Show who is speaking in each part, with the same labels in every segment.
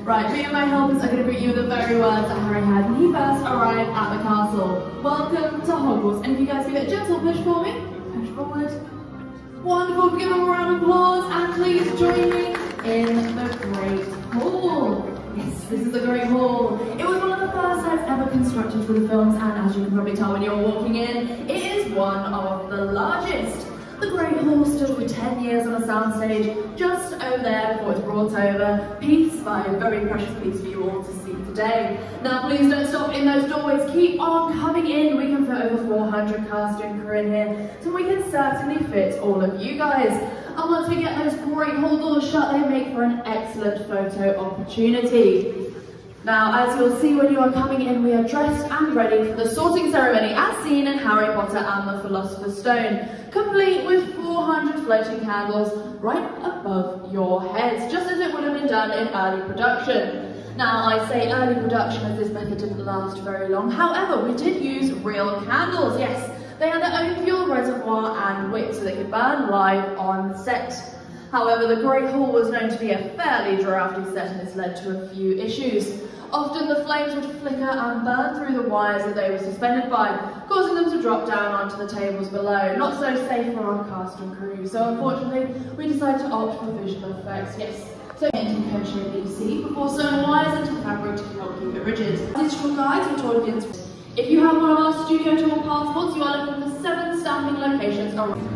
Speaker 1: Right, me and my helpers are going to greet you with the very words that Harry had when he first arrived at the castle. Welcome to Hogwarts. And if you guys give it a gentle push for me, push forward. Wonderful, give them a round of applause and please join me in the Great Hall. Yes, this is the Great Hall. It was one of the first sets ever constructed for the films, and as you can probably tell when you're walking in, it is one of the largest. The Great Hall stood for 10 years on a soundstage just over there before it was brought over, piece by a very precious piece for you all to see today. Now please don't stop in those doorways, keep on coming in. We can fit over 400 cast and crew in here, so we can certainly fit all of you guys. And once we get those Great Hall doors shut, they make for an excellent photo opportunity. Now, as you'll see when you are coming in, we are dressed and ready for the sorting ceremony as seen in Harry Potter and the Philosopher's Stone, complete with 400 floating candles right above your heads, just as it would have been done in early production. Now, I say early production as this method didn't last very long. However, we did use real candles, yes. They had their own fuel reservoir and wick so they could burn live on set. However, the Great Hall was known to be a fairly drafty set, and this led to a few issues. Often the flames would flicker and burn through the wires that they were suspended by, causing them to drop down onto the tables below. Not so safe for our cast and crew, so unfortunately we decided to opt for visual effects, yes. So into cone shape that you see before sewing wires into fabric to help keep it rigid. Digital guides which audience. If you have one of our studio tour passports, you are looking for 7 stamping locations around.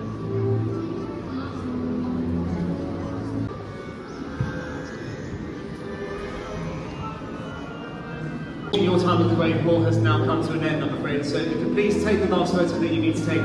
Speaker 2: Your time at the Great Hall has now come to an end, I'm afraid, so if you could please take the last photo that you need to take.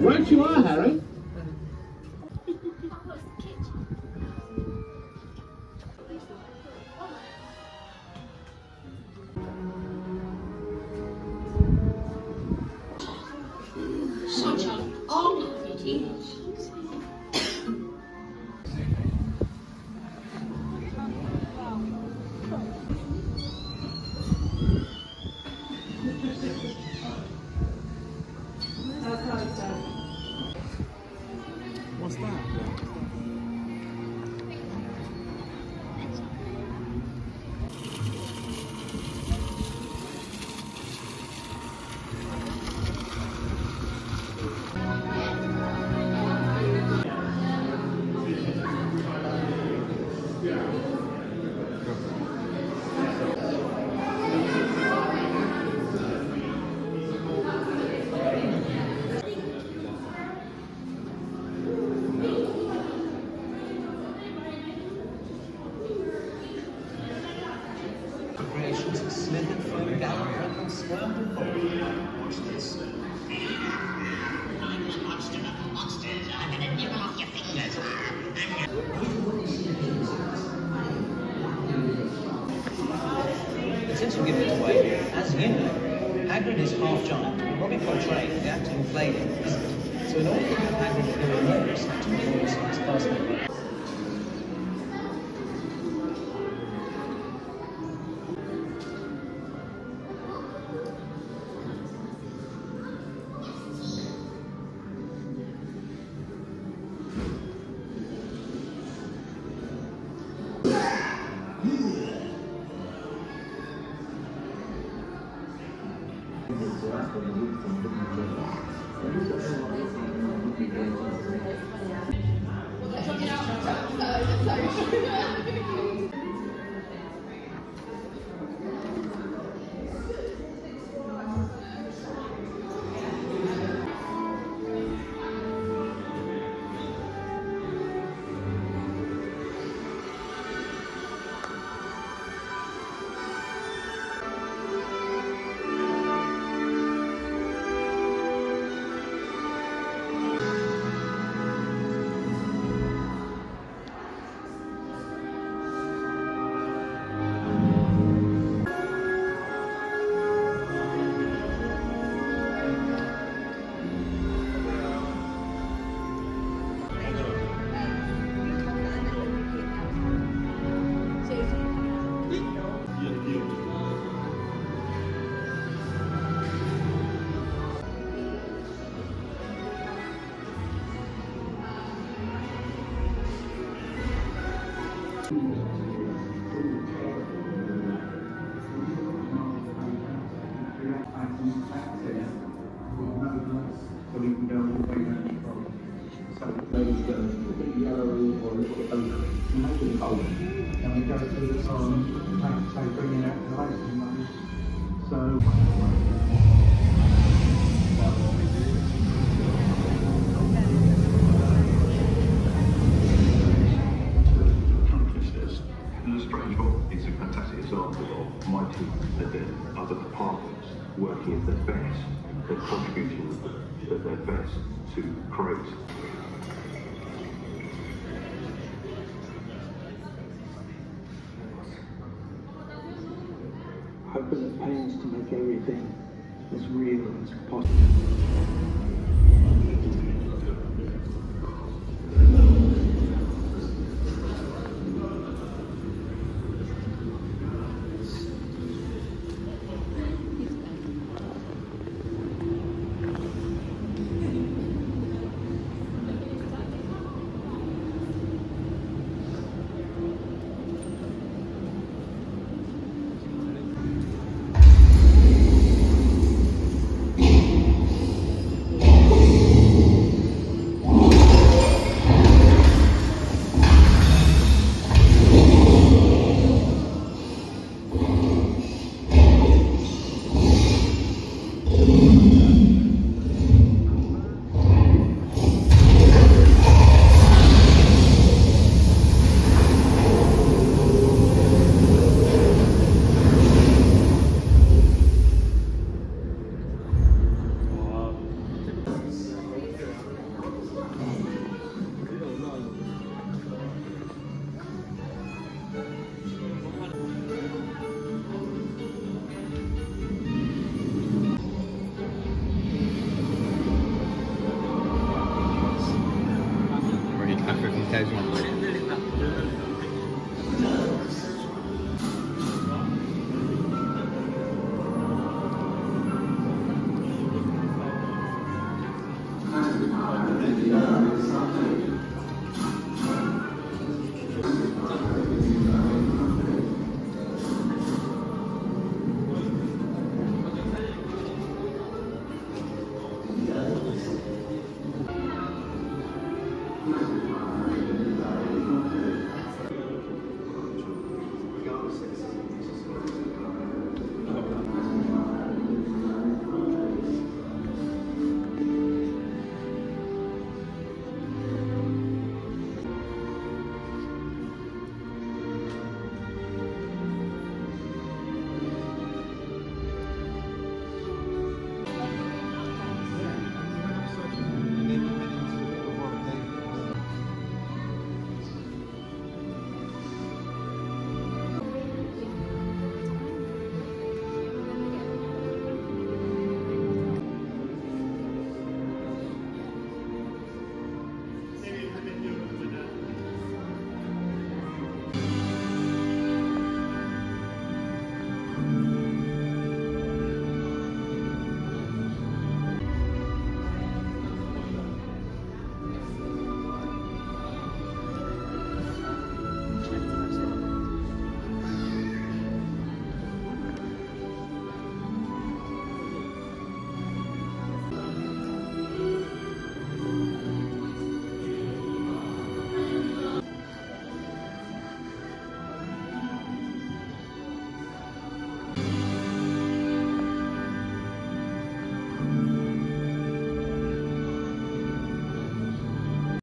Speaker 3: Right you are, Harry.
Speaker 4: Such an honor it is.
Speaker 3: What's that?
Speaker 5: Creations slithered through Gallagher and swirled and watch this.
Speaker 6: Monsters, I'm gonna nibble off your fingers.
Speaker 5: But since you give this away, as you know, Hagrid is half giant, and Robbie Coltrane, the actor who played him, isn't. So in order to have Hagrid feel enormous, to voice his personal.
Speaker 3: And we go through the song, say bringing out the racing money. So
Speaker 7: The Strange Book is a fantastic example of my team and then other departments working at their best and contributing at their best to create.
Speaker 3: open at pains to make everything as real as possible.
Speaker 8: goes on.